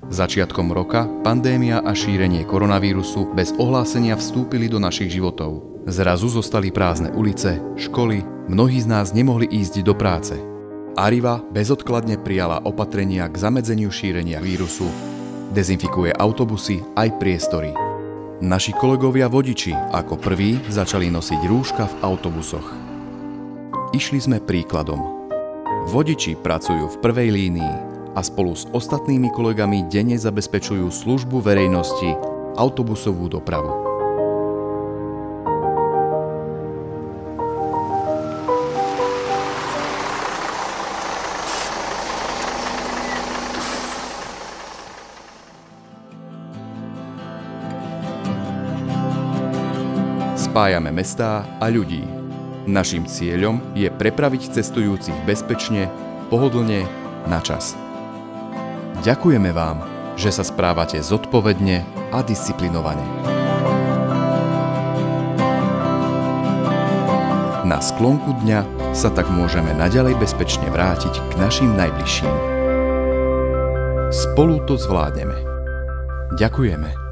Začiatkom roka pandémia a šírenie koronavírusu bez ohlásenia vstúpili do našich životov. Zrazu zostali prázdne ulice, školy, mnohí z nás nemohli ísť do práce. Arriva bezodkladne prijala opatrenia k zamedzeniu šírenia vírusu, dezinfikuje autobusy aj priestory. Naši kolegovia vodiči ako prví začali nosiť rúška v autobusoch. Išli sme príkladom. Vodiči pracujú v prvej línii a spolu s ostatnými kolegami denne zabezpečujú službu verejnosti, autobusovú dopravu. Spájame mestá a ľudí. Naším cieľom je prepraviť cestujúcich bezpečne, pohodlne, na čas. Ďakujeme vám, že sa správate zodpovedne a disciplinovane. Na sklonku dňa sa tak môžeme naďalej bezpečne vrátiť k našim najbližším. Spolu to zvládneme. Ďakujeme.